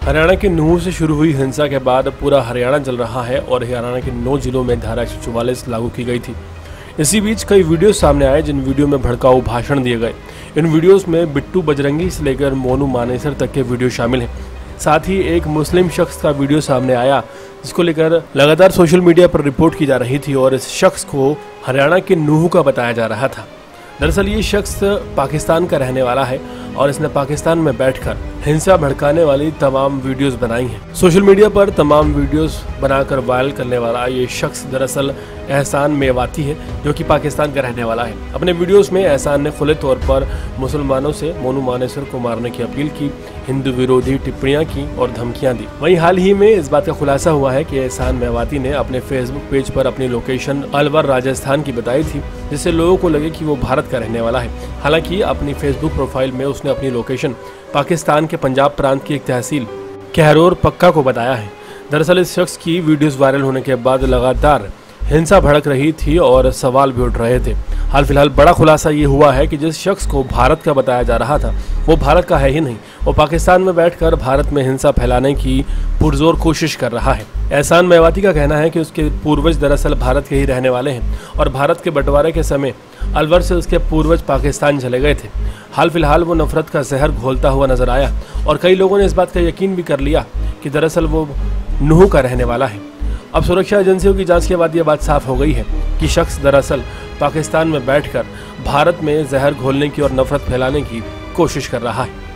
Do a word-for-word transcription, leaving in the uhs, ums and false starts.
हरियाणा के नूह से शुरू हुई हिंसा के बाद पूरा हरियाणा जल रहा है और हरियाणा के नौ जिलों में धारा एक सौ चौवालीस लागू की गई थी। इसी बीच कई वीडियो सामने आए जिन वीडियो में भड़काऊ भाषण दिए गए। इन वीडियोस में बिट्टू बजरंगी से लेकर मोनू मानेसर तक के वीडियो शामिल हैं। साथ ही एक मुस्लिम शख्स का वीडियो सामने आया जिसको लेकर लगातार सोशल मीडिया पर रिपोर्ट की जा रही थी और इस शख्स को हरियाणा के नूह का बताया जा रहा था। दरअसल ये शख्स पाकिस्तान का रहने वाला है और इसने पाकिस्तान में बैठकर हिंसा भड़काने वाली तमाम वीडियोस बनाई हैं। सोशल मीडिया पर तमाम वीडियोस बनाकर वायरल करने वाला ये शख्स दरअसल एहसान मेवाती है जो कि पाकिस्तान का रहने वाला है। अपने वीडियोस में एहसान ने खुले तौर पर मुसलमानों से मोनू मानेसर को मारने की अपील की, हिंदू विरोधी टिप्पणियां की और धमकियां दी। वहीं हाल ही में इस बात का खुलासा हुआ है कि एहसान मेवाती ने अपने फेसबुक पेज पर अपनी लोकेशन अलवर राजस्थान की बताई थी, जिससे लोगों को लगे कि वो भारत का रहने वाला है। हालांकि अपनी फेसबुक प्रोफाइल में उसने अपनी लोकेशन पाकिस्तान के पंजाब प्रांत की एक तहसील कहरोर पक्का को बताया है। दरअसल इस शख्स की वीडियोस वायरल होने के बाद लगातार हिंसा भड़क रही थी और सवाल भी उठ रहे थे। हाल फिलहाल बड़ा खुलासा ये हुआ है कि जिस शख्स को भारत का बताया जा रहा था वो भारत का है ही नहीं, वो पाकिस्तान में बैठकर भारत में हिंसा फैलाने की पुरजोर कोशिश कर रहा है। एहसान मेवाती का कहना है कि उसके पूर्वज दरअसल भारत के ही रहने वाले हैं और भारत के बंटवारे के समय अलवर से उसके पूर्वज पाकिस्तान चले गए थे। हाल फिलहाल वो नफरत का जहर घोलता हुआ नजर आया और कई लोगों ने इस बात का यकीन भी कर लिया कि दरअसल वो नूह का रहने वाला है। अब सुरक्षा एजेंसियों की जांच के बाद ये बात साफ हो गई है कि शख्स दरअसल पाकिस्तान में बैठकर भारत में जहर घोलने की और नफरत फैलाने की कोशिश कर रहा है।